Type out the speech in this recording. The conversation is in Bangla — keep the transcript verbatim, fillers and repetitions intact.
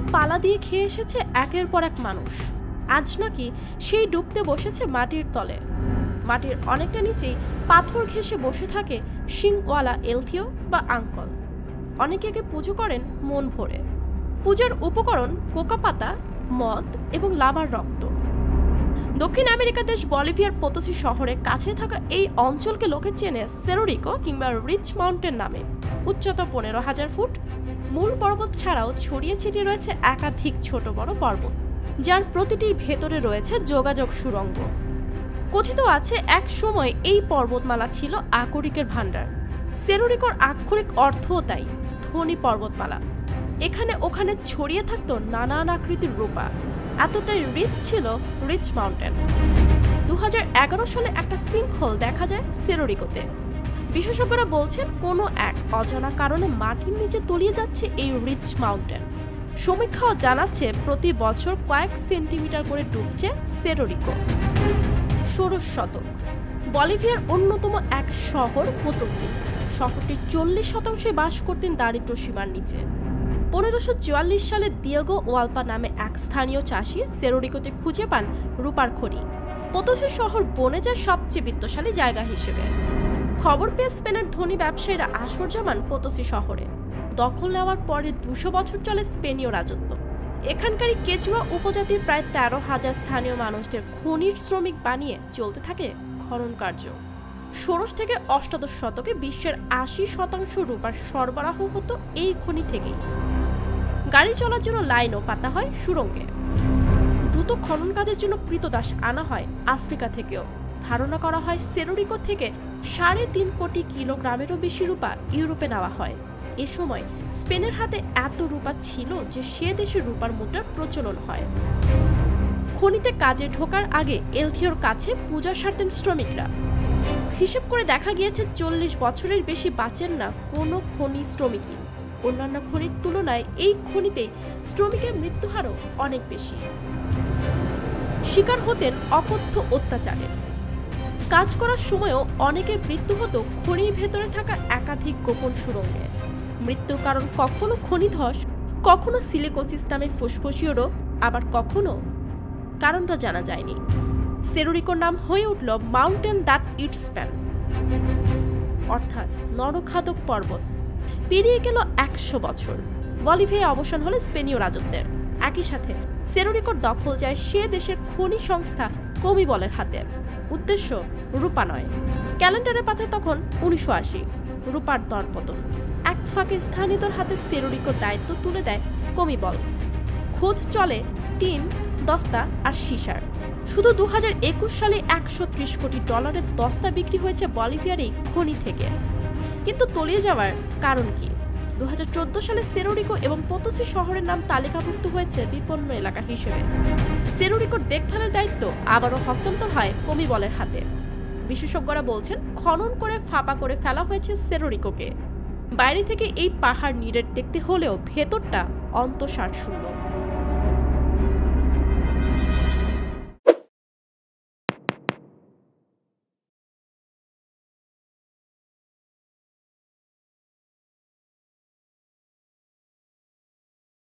পালা দিয়ে খেয়ে এসেছে একের পর এক মানুষ, আজ নাকি সেই ডুবতে বসেছে মাটির তলে। মাটির অনেকটা নিচেই পাথর ঘেঁষে বসে থাকে শিংওয়ালা এলথিও বা আঙ্কল। অনেকে একে পুজো করেন মন ভরে। পূজার উপকরণ কোকা পাতা, মদ এবং লামার রক্ত। দক্ষিণ আমেরিকা দেশ বলিভিয়ার পোতোসি শহরের কাছে থাকা এই অঞ্চলকে লোকে চেনে সেরো রিকো কিংবা রিচ মাউন্টেন নামে। উচ্চতা পনেরো হাজার ফুট। মূল পর্বত ছাড়াও ছড়িয়ে ছিটিয়ে রয়েছে একাধিক ছোট বড় পর্বত, যার প্রতিটির ভেতরে রয়েছে যোগাযোগ সুড়ঙ্গ। কথিত আছে এক সময় এই পর্বতমালা ছিল আকরিকের ভাণ্ডার। সেরো রিকোর আক্ষরিক অর্থও তাই, ধনী পর্বতমালা। এখানে ওখানে ছড়িয়ে থাকতো নানান আকৃতির রূপা। এতটাই রিচ ছিল রিচ মাউন্টেন। দু হাজার এগারো সালে একটা সিঙ্কহোল দেখা যায় সেরো রিকোতে। বিশেষজ্ঞরা বলছেন কোনো এক অজানা কারণে মাটির নিচে তলিয়ে যাচ্ছে এই রিচ মাউন্টেন। সমীক্ষাও জানাচ্ছে প্রতি বছর কয়েক সেন্টিমিটার করে ডুবছে সেরো রিকো। ষোড়শ শতক। বলিভিয়ার অন্যতম এক শহর পোতোসি। শহরটির চল্লিশ শতাংশে বাস করতেন দারিদ্র সীমার নিচে। পনেরোশো চুয়াল্লিশ সালে দিয়েগো ওয়ালপা নামে এক স্থানীয় চাষি সেরো রিকোতে খুঁজে পান রূপার খনি। পোতোসি শহর বনে যায় সবচেয়ে বিত্তশালী জায়গা হিসেবে। খবর পেয়ে স্পেনের ধনী ব্যবসায়ীরা আসর জমান পোতোসি শহরে। দখল নেওয়ার পরে দুশো বছর চলে স্পেনীয় রাজত্ব। এখানকারই কেচুয়া উপজাতির প্রায় তেরো হাজার স্থানীয় মানুষদের খনির শ্রমিক বানিয়ে চলতে থাকে খনন কার্য। ষোড়শ থেকে অষ্টাদশ শতকে বিশ্বের আশি শতাংশ রূপার সরবরাহ হতো এই খনি থেকেই। গাড়ি চলার জন্য লাইনও পাতা হয় সুড়ঙ্গে। দ্রুত খনন কাজের জন্য কৃতদাস আনা হয় আফ্রিকা থেকেও। ধারণা করা হয় সেরো রিকো থেকে সাড়ে তিন কোটি কিলোগ্রামেরও বেশি রূপা ইউরোপে নেওয়া হয়। এ সময় স্পেনের হাতে এত রূপা ছিল যে সে দেশে রূপার মুদ্রার প্রচলন হয়। খনিতে কাজে ঢোকার আগে এলথিওর কাছে পূজা সারতেন শ্রমিকরা। হিসেব করে দেখা গিয়েছে চল্লিশ বছরের বেশি বাঁচেন না কোনো খনি শ্রমিকই। অন্যান্য খনির তুলনায় এই খনিতে শ্রমিকের মৃত্যুহারও অনেক বেশি। শিকার হতেন অকথ্য অত্যাচারের। কাজ করার সময়ও অনেকের মৃত্যু হতো খনির ভেতরে থাকা একাধিক গোপন সুড়ঙ্গে। মৃত্যুর কারণ কখনো খনিধস, কখনো সিলিকোসিস নামে ফুসফুসীয় রোগ, আবার কখনো কারণটা জানা যায়নি। সেরো রিকোর নাম হয়ে উঠল মাউন্টেন দ্যাট ইটস প্যান, অর্থাৎ নরখাদক পর্বত। পেরিয়ে গেল একশো বছর। বলিভিয়ায় অবসান হলো স্পেনীয় রাজত্বের। একই সাথে সেরো রিকোর দখল যায় সে দেশের খনি সংস্থা কমিবলের হাতে। উদ্দেশ্য রূপা নয়। ক্যালেন্ডারের পাতায় তখন উনিশশো আশি। রূপার দরপতন। এক ফাঁকে স্থানীয়দের হাতে সেরো রিকোর দায়িত্ব তুলে দেয় কমিবল। খোঁজ চলে টিন, দস্তা আর সীসার। শুধু দু হাজার একুশ সালে একশো ত্রিশ কোটি ডলারের দস্তা বিক্রি হয়েছে বলিভিয়ার এই খনি থেকে। কিন্তু তলিয়ে যাওয়ার কারণ কি? দু হাজার চোদ্দ সালে সেরো রিকো এবং পোতোসি শহরের নাম তালিকাভুক্ত হয়েছে বিপন্ন এলাকা হিসেবে। সেরো রিকোর দেখভালের দায়িত্ব আবারও হস্তান্তর হয় কমিবলের হাতে। বিশেষজ্ঞরা বলছেন খনন করে ফাঁপা করে ফেলা হয়েছে সেরো রিকোকে। বাইরে থেকে এই পাহাড় নিরেট দেখতে হলেও ভেতরটা অন্তঃসার শূন্য।